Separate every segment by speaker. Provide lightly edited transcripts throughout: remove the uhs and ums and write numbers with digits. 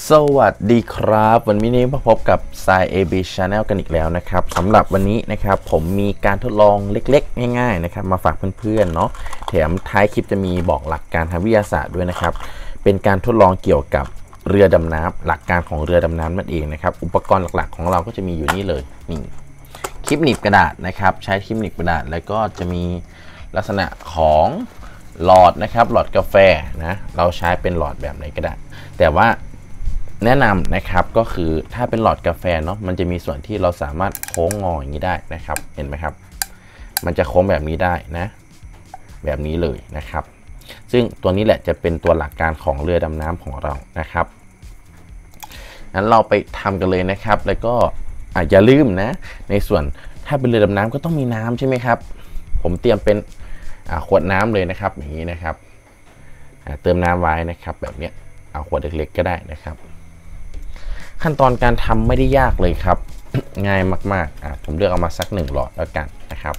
Speaker 1: สวัสดีครับวันนี้มาพบกับ Sai AB Channel กันอีกแล้วนะครับสำหรับวันนี้นะครับผมมีการทดลองเล็กๆง่ายๆนะครับมาฝากเพื่อนๆเนาะแถมท้ายคลิปจะมีบอกหลักการทางวิทยาศาสตร์ด้วยนะครับเป็นการทดลองเกี่ยวกับเรือดำน้ำหลักการของเรือดำน้ำนั่นเองนะครับอุปกรณ์หลักๆของเราก็จะมีอยู่นี่เลยนี่คลิปหนีบกระดาษนะครับใช้คลิปหนีบกระดาษแล้วก็จะมีลักษณะของหลอดนะครับหลอดกาแฟนะเราใช้เป็นหลอดแบบไหนก็ได้แต่ว่าแนะนำนะครับก็คือถ้าเป็นหลอดกาแฟเนาะมันจะมีส่วนที่เราสามารถโค้งงออย่างนี้ได้นะครับเห็นไหมครับมันจะโค้งแบบนี้ได้นะแบบนี้เลยนะครับซึ่งตัวนี้แหละจะเป็นตัวหลักการของเรือดำน้ำของเรานะครับงั้นเราไปทำกันเลยนะครับแล้วก็อย่าลืมนะในส่วนถ้าเป็นเรือดำน้ำก็ต้องมีน้ำใช่ไหมครับผมเตรียมเป็นขวดน้ำเลยนะครับอย่างนี้นะครับเติมน้ำไว้นะครับแบบนี้เอาขวดเล็กๆก็ได้นะครับขั้นตอนการทำไม่ได้ยากเลยครับ ง่ายมากๆผมเลือกเอามาสัก1หลอดแล้วกันนะครับ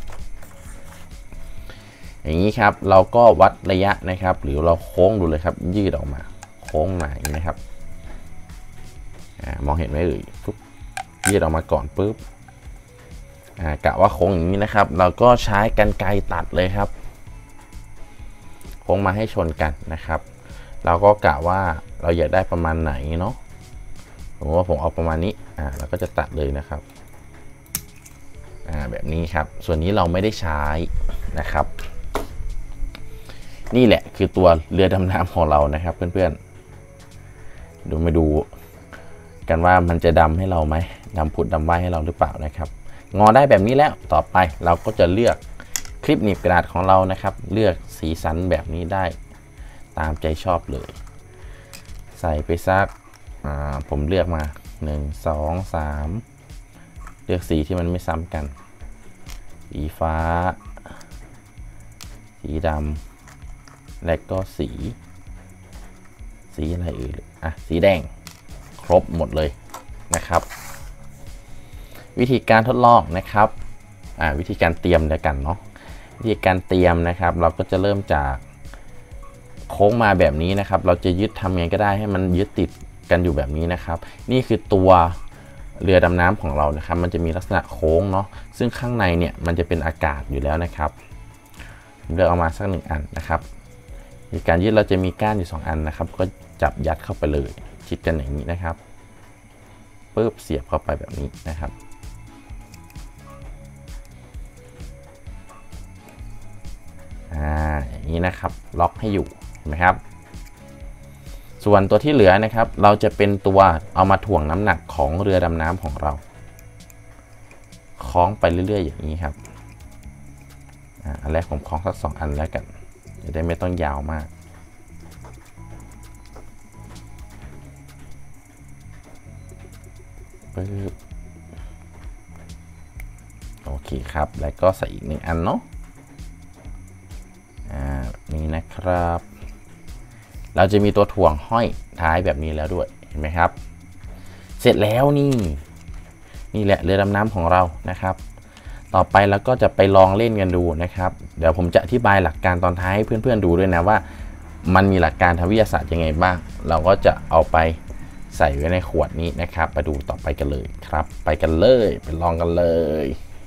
Speaker 1: อย่างนี้ครับเราก็วัดระยะนะครับหรือเราโค้งดูเลยครับยืดออกมาโค้งมาอย่างนี้นะครับมองเห็นไหมเอ่ยปุ๊บยืดออกมาก่อนปุ๊บกะว่าโค้งอย่างนี้นะครับเราก็ใช้กรรไกรตัดเลยครับโค้งมาให้ชนกันนะครับเราก็กะว่าเราอยากได้ประมาณไหนเนาะผมเอาประมาณนี้เราก็จะตัดเลยนะครับแบบนี้ครับส่วนนี้เราไม่ได้ใช้นะครับนี่แหละคือตัวเรือดำน้ำของเรานะครับเพื่อนๆดูมาดูกันว่ามันจะดำให้เราไหมดำผุดดำว่ายให้เราหรือเปล่านะครับงอได้แบบนี้แล้วต่อไปเราก็จะเลือกคลิปหนีบกระดาษของเรานะครับเลือกสีสันแบบนี้ได้ตามใจชอบเลยใส่ไปสักผมเลือกมา1 2 3เลือกสีที่มันไม่ซ้ำกันสีฟ้าสีดำและก็สีอะไรอื่นสีแดงครบหมดเลยนะครับวิธีการทดลองนะครับวิธีการเตรียมแล้วกันเนาะวิธีการเตรียมนะครับเราก็จะเริ่มจากโค้งมาแบบนี้นะครับเราจะยึดทำยังไงก็ได้ให้มันยึดติดกันอยู่แบบนี้นะครับนี่คือตัวเรือดำน้ำของเรานะครับมันจะมีลักษณะโค้งเนาะซึ่งข้างในเนี่ยมันจะเป็นอากาศอยู่แล้วนะครับเลือกเอามาสัก1อันนะครับในการยึดเราจะมีก้านอยู่2อันนะครับก็จับยัดเข้าไปเลยชิดกันอย่างนี้นะครับปึ๊บเสียบเข้าไปแบบนี้นะครับอย่างนี้นะครับล็อกให้อยู่เห็นไหมครับส่วนตัวที่เหลือนะครับเราจะเป็นตัวเอามาถ่วงน้ำหนักของเรือดำน้ำของเราคล้องไปเรื่อยๆอย่างนี้ครับอันแรกผมคล้องสัก2อันแล้วกันจะได้ไม่ต้องยาวมากปึ๊บโอเคครับแล้วก็ใส่อีก1อันเนาะนี่นะครับเราจะมีตัวถ่วงห้อยท้ายแบบนี้แล้วด้วยเห็นไหมครับเสร็จแล้วนี่แหละเรือดำน้ำของเรานะครับต่อไปเราก็จะไปลองเล่นกันดูนะครับเดี๋ยวผมจะอธิบายหลักการตอนท้ายให้เพื่อนๆดูด้วยนะว่ามันมีหลักการทางวิทยาศาสตร์ยังไงบ้างเราก็จะเอาไปใส่ไว้ในขวดนี้นะครับไปดูต่อไปกันเลยครับไปกันเลยไปลองกันเลย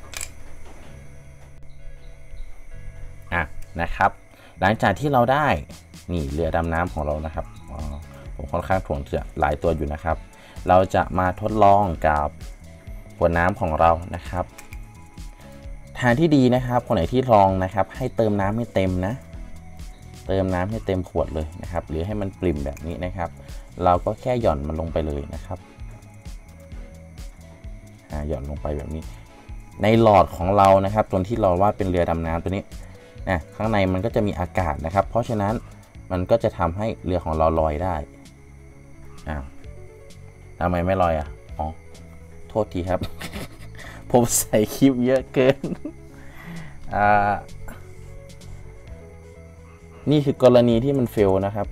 Speaker 1: นะครับหลังจากที่เราได้นี่เรือดำน้ำของเรานะครับผมค่อนข้างถ่วงจะหลายตัวอยู่นะครับเราจะมาทดลองกับขวดน้ำของเรานะครับทางที่ดีนะครับคนไหนที่ลองนะครับให้เติมน้ำให้เต็มนะเติมน้ำให้เต็มขวดเลยนะครับหรือให้มันปริ่มแบบนี้นะครับเราก็แค่หย่อนมันลงไปเลยนะครับหย่อนลงไปแบบนี้ในหลอดของเรานะครับตัวที่เราว่าเป็นเรือดำน้ำตัวนี้ข้างในมันก็จะมีอากาศนะครับเพราะฉะนั้นมันก็จะทำให้เรือของเราลอยได้ทำไมไม่ลอยโทษทีครับ ผมใส่คลิปเยอะเกินนี่คือกรณีที่มันเฟลนะครับ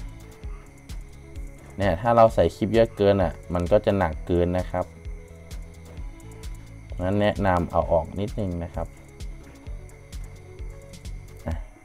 Speaker 1: เนี่ยถ้าเราใส่คลิปเยอะเกินมันก็จะหนักเกินนะครับงั้นแนะนำเอาออกนิดนึงนะครับ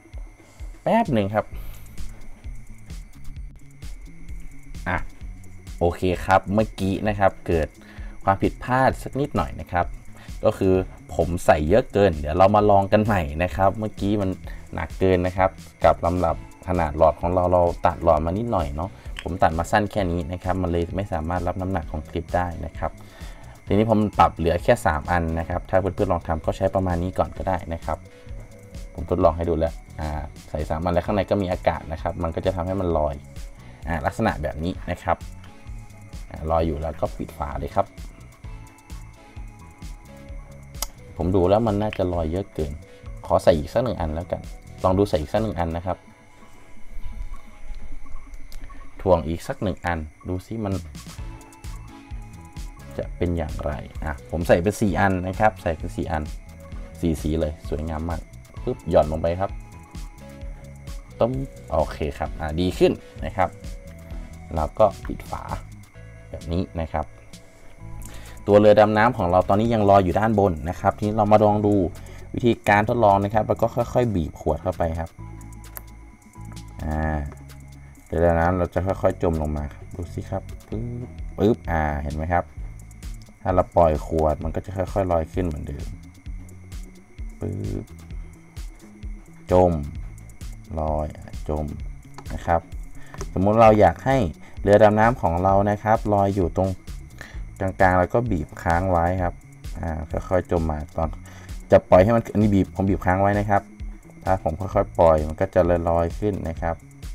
Speaker 1: แป๊บหนึ่งครับโอเคครับเมื่อกี้นะครับเกิดความผิดพลาดสักนิดหน่อยนะครับก็คือผมใส่เยอะเกินเดี๋ยวเรามาลองกันใหม่นะครับเมื่อกี้มันหนักเกินนะครับกับลำดับขนาดหลอดของเราตัดหลอดมานิดหน่อยเนาะผมตัดมาสั้นแค่นี้นะครับมันเลยไม่สามารถรับน้ำหนักของคลิปได้นะครับทีนี้ผมปรับเหลือแค่3อันนะครับถ้าเพื่อนๆลองทำก็ใช้ประมาณนี้ก่อนก็ได้นะครับผมทดลองให้ดูแล้วใส่3อันแล้วข้างในก็มีอากาศนะครับมันก็จะทำให้มันลอยลักษณะแบบนี้นะครับลอยอยู่แล้วก็ปิดฝาเลยครับผมดูแล้วมันน่าจะลอยเยอะเกินขอใส่อีกสัก1อันแล้วกันลองดูใส่อีกสัก1อันนะครับถ่วงอีกสัก1อันดูซิมันจะเป็นอย่างไรผมใส่เป็น4อันนะครับใส่เป็น4อัน4สีเลยสวยงามมากปึ๊บหย่อนลงไปครับต้มโอเคครับดีขึ้นนะครับแล้วก็ปิดฝาแบบนี้นะครับตัวเรือดำน้ำของเราตอนนี้ยังลอยอยู่ด้านบนนะครับทีนี้เรามาลองดูวิธีการทดลองนะครับแล้วก็ค่อยๆบีบขวดเข้าไปครับเรือดำน้ำเราจะค่อยๆจมลงมาครับดูสิครับปึ๊บเห็นไหมครับถ้าเราปล่อยขวดมันก็จะค่อยๆลอยขึ้นเหมือนเดิมปึ๊บจมลอยจมนะครับสมมุติเราอยากให้เรือดำน้ำของเรานะครับลอยอยู่ตรงกลางๆแล้วก็บีบค้างไว้ครับค่อยๆจมมาตอนจะปล่อยให้มันอันนี้ผมบีบค้างไว้นะครับถ้าผมค่อยๆปล่อยมันก็จะลอยขึ้นนะครับ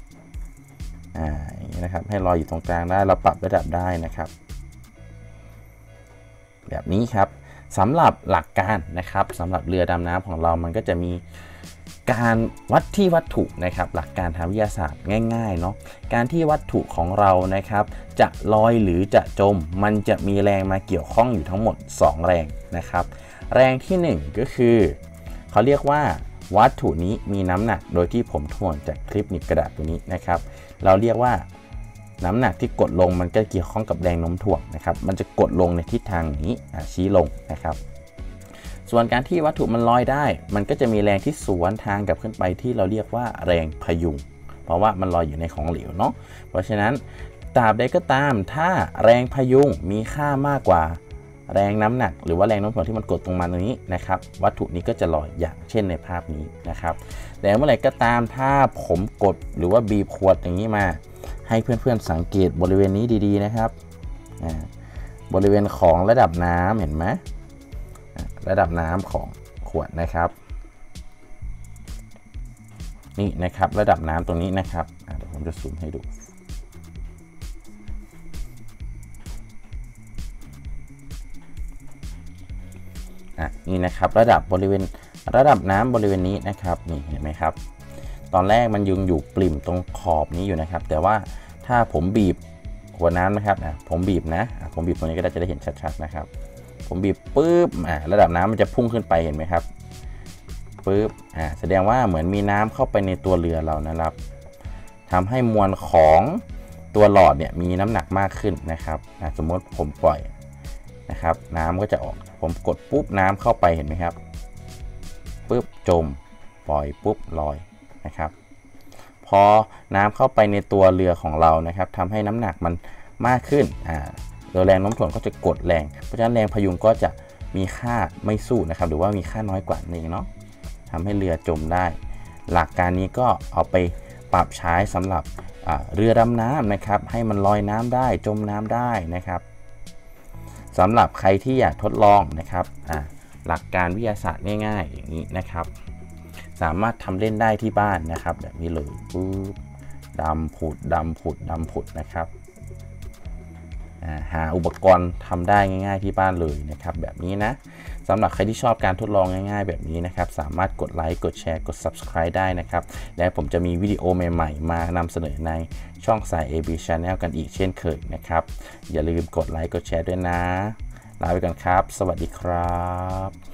Speaker 1: อย่างนี้นะครับให้ลอยอยู่ตรงกลางได้เราปรับระดับได้นะครับแบบนี้ครับสำหรับหลักการนะครับสำหรับเรือดำน้ำของเรามันก็จะมีการวัดที่วัตถุนะครับหลักการทางวิทยาศาสตร์ง่ายๆเนาะการที่วัตถุของเรานะครับจะลอยหรือจะจมมันจะมีแรงมาเกี่ยวข้องอยู่ทั้งหมด2แรงนะครับแรงที่1ก็คือเขาเรียกว่าวัตถุนี้มีน้ำหนักโดยที่ผมทวนจากคลิปหนีบกระดาษตัวนี้นะครับเราเรียกว่าน้ำหนักที่กดลงมันก็เกี่ยวข้องกับแรงโน้มถ่วงนะครับมันจะกดลงในทิศทางนี้ชี้ลงนะครับส่วนการที่วัตถุมันลอยได้มันก็จะมีแรงที่สวนทางกับขึ้นไปที่เราเรียกว่าแรงพยุงเพราะว่ามันลอยอยู่ในของเหลวเนาะเพราะฉะนั้นตราบใดก็ตามถ้าแรงพยุงมีค่ามากกว่าแรงน้ำหนักหรือว่าแรงโน้มถ่วงที่มันกดตรงมาตรงนี้นะครับวัตถุนี้ก็จะลอยอย่างเช่นในภาพนี้นะครับแต่เมื่อไหร่ก็ตามถ้าผมกดหรือว่าบีบขวดอย่างนี้มาให้เพื่อนๆสังเกตบริเวณนี้ดีๆนะครับบริเวณของระดับน้ำเห็นไหมระดับน้ำของขวดนะครับนี่นะครับระดับน้ำตรงนี้นะครับเดี๋ยวผมจะซูมให้ดูนี่นะครับระดับน้ำบริเวณนี้นะครับนี่เห็นไหมครับตอนแรกมันอยู่ปริ่มตรงขอบนี้อยู่นะครับแต่ว่าถ้าผมบีบขวดน้ำนะครับผมบีบผมบีบตรงนี้ก็จะได้เห็นชัดๆนะครับผมบีบปุ๊บระดับน้ำมันจะพุ่งขึ้นไปเห็นไหมครับปุ๊บแสดงว่าเหมือนมีน้ำเข้าไปในตัวเรือเรานะครับทำให้มวลของตัวหลอดเนี่ยมีน้ำหนักมากขึ้นนะครับสมมติผมปล่อยนะครับน้ำก็จะออกผมกดปุ๊บน้ำเข้าไปเห็นไหมครับปุ๊บจมปล่อยปุ๊บลอยนะครับพอน้ำเข้าไปในตัวเรือของเรานะครับทำให้น้ำหนักมันมากขึ้นโดยแรงโน้มถ่วงก็จะกดแรงเพราะฉะนั้นแรงพยุงก็จะมีค่าไม่สู้นะครับหรือว่ามีค่าน้อยกว่านี่เนาะทำให้เรือจมได้หลักการนี้ก็เอาไปปรับใช้สำหรับเรือดำน้ำนะครับให้มันลอยน้ำได้จมน้ำได้นะครับสำหรับใครที่อยากทดลองนะครับหลักการวิทยาศาสตร์ง่ายๆอย่างนี้นะครับสามารถทำเล่นได้ที่บ้านนะครับแบบนี้เลยปุ๊บดำผุดนะครับหาอุปกรณ์ทำได้ง่ายๆที่บ้านเลยนะครับแบบนี้นะสำหรับใครที่ชอบการทดลองง่ายๆแบบนี้นะครับสามารถกดไลค์กดแชร์กด Subscribe ได้นะครับและผมจะมีวิดีโอใหม่ๆมานำเสนอในช่องสาย AB Channel กันอีกเช่นเคยนะครับอย่าลืมกดไลค์กดแชร์ด้วยนะลาไปกันครับสวัสดีครับ